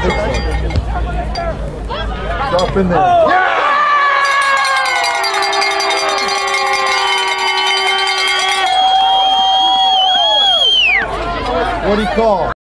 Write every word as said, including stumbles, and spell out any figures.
Drop in there. Yeah! What do you call?